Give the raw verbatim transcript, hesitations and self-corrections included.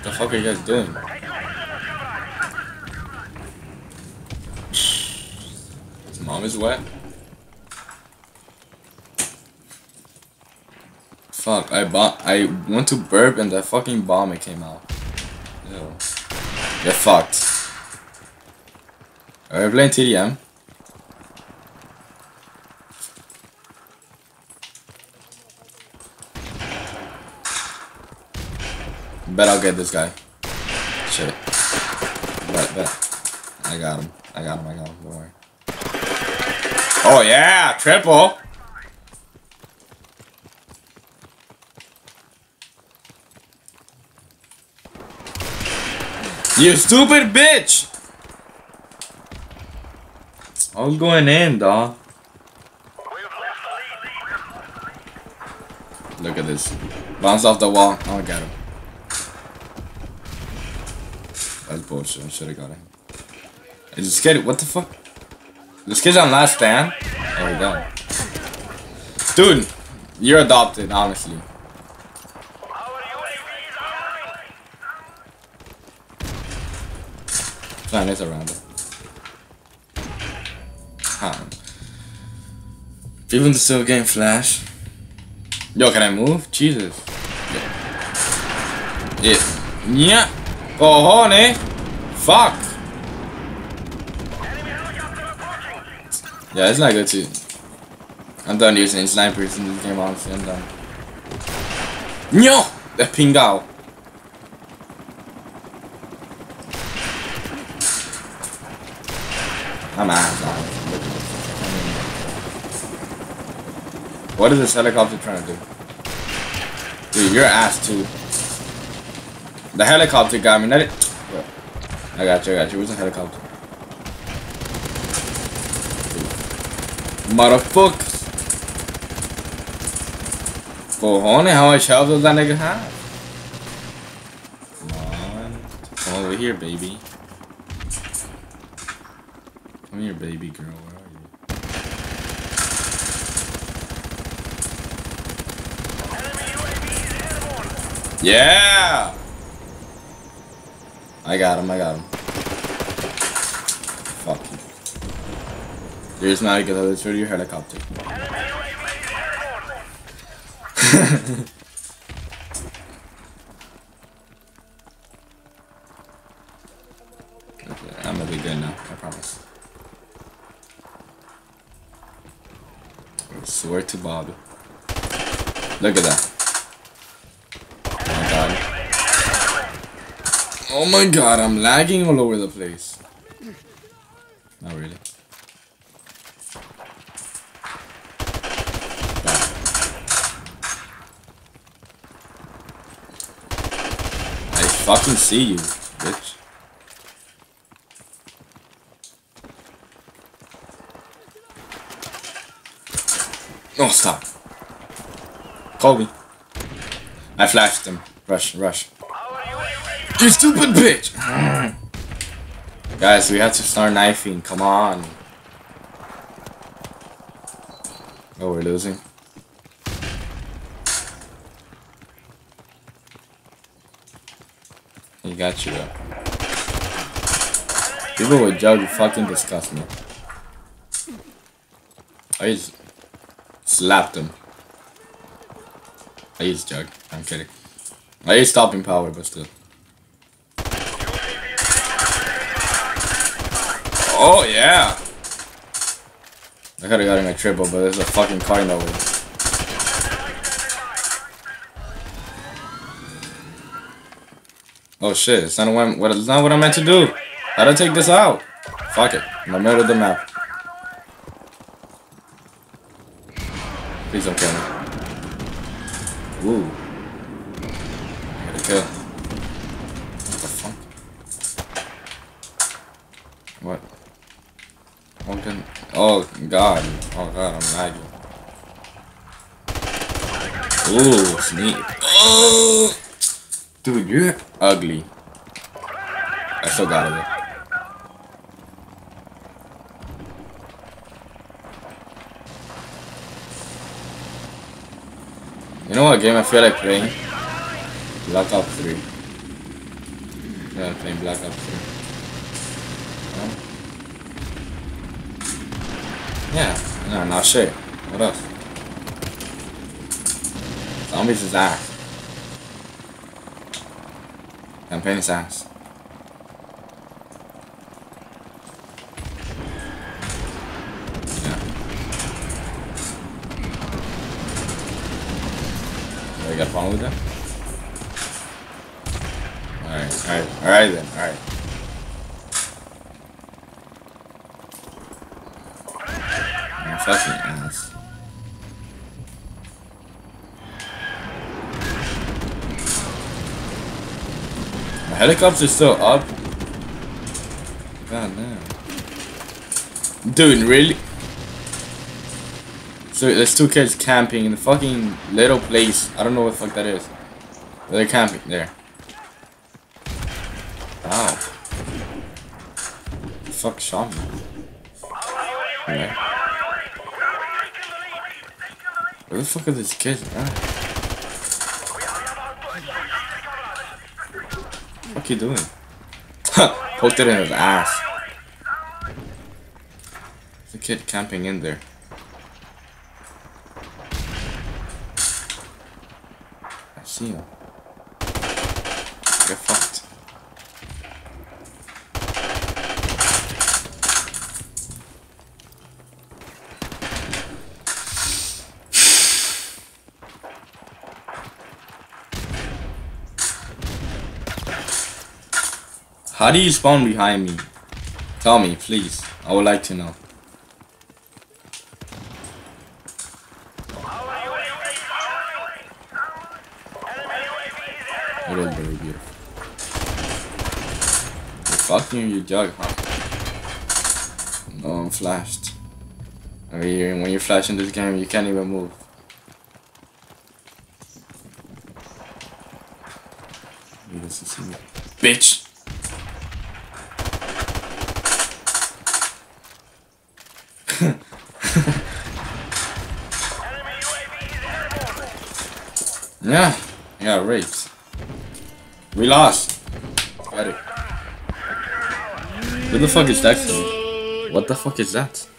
What the fuck are you guys doing? His mom is wet? Fuck, I bought I went to burp and that fucking vomit came out. Ew. You're fucked. Are we playing T D M? Bet I'll get this guy. Shit. Bet, bet. I got him. I got him, I got him. Don't worry. Oh yeah! Triple! You stupid bitch! I was going in, dawg. Look at this. Bounce off the wall. Oh, I got him. That's bullshit. I should have got him. Is this kid? What the fuck? This kid's on last stand? Oh, we done. Dude, you're adopted, honestly. Fine, it's around it. Huh. People still getting flash. Yo, can I move? Jesus. Yeah. Yeah. Cojones. Fuck. Yeah, it's not good too. I'm done using snipers in this game, honestly. I'm done. No! The pingao. I'm ass on. What is this helicopter trying to do? Dude, you're ass too. The helicopter got me. Not it. I got you, I got you. Where's the helicopter? Motherfucker. Cojones, how much health does that nigga have? Come on. Come over here, baby. Come here, baby girl. Where are you? Yeah! I got him, I got him. Fuck you. There's not a good other to your helicopter. Okay, I'm gonna be good now, I promise. I swear to Bob. Look at that. Oh my god. Oh my god, I'm lagging all over the place. Not really. I fucking see you, bitch. Oh, stop. Kobe. I flashed him. Rush, rush. You stupid bitch! Guys, we have to start knifing. Come on. Oh, we're losing. He got you up. People with jug fucking disgust me. I just slapped him. I use jug. I'm kidding. I use stopping power, but still. Oh yeah! I could've got him a triple, but there's a fucking car in the way. Oh shit! It's not what I'm, what, it's not what I meant to do. How to take this out? Fuck it. In the middle of the map. Please don't kill me. Ooh. I got a kill. What the fuck? What? Open. Oh god. Oh god, I'm lagging. Ooh, sneak. Oh! Dude, you're ugly. I still got it though. You know what game I feel like playing? Black Ops three. Yeah, playing Black Ops two. Um, yeah, no, not shit. What else? Zombies is ass. Campaign is ass. Yeah. You got a problem with that? Alright, alright, alright then, alright. I'm fucking ass. The helicopter's still up. God damn. Dude, really? So there's two kids camping in the fucking little place. I don't know what the fuck that is. They're camping there. Wow. The fuck shot me? Okay. Where the fuck are these kids at? What are you doing? Poked it in his ass. There's a kid camping in there. I see him. Get fucked. How do you spawn behind me? Tell me, please. I would like to know. It is very beautiful. You're fucking your jug, huh? No, I'm flashed. I mean, when you flash in this game, you can't even move. He doesn't see me. Bitch! Yeah, I got raped. We lost. Got it. Who the fuck is that? What the fuck is that?